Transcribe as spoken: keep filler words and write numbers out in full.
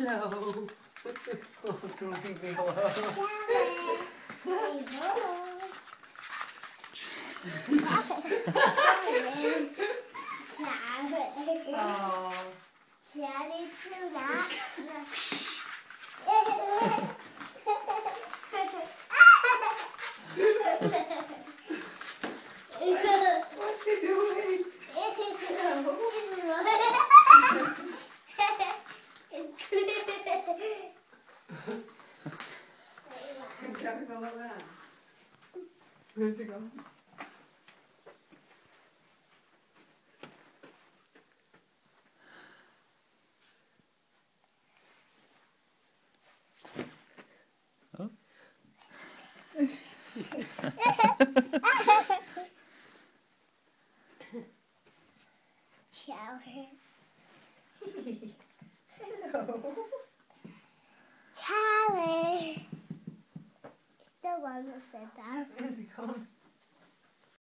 Hello. Oh, don't leave me alone. Oh. What's he doing? Where's he going? Oh. Shower. Hello. Charlie. It's the one that said that. Where's he going?